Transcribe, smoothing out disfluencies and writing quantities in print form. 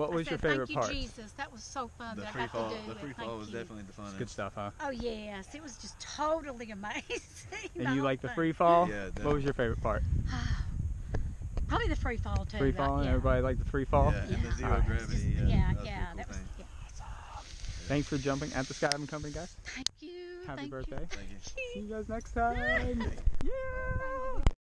What was your favorite part? Thank you, Jesus. That was so fun. The that free I got fall. to do The free fall was definitely the funnest. Good stuff, huh? Oh yes, it was just totally amazing. And you like the thing. free fall? Yeah, What was your favorite part? Probably the free fall too. Free fall, and yeah. everybody liked the free fall? Yeah, and the zero Alright. gravity. Yeah, that was a yeah, pretty that cool was. thing. Yeah. Thanks for jumping at the Skydiving Company, guys. Thank you. Happy thank birthday. Thank you. See you guys next time. Yeah!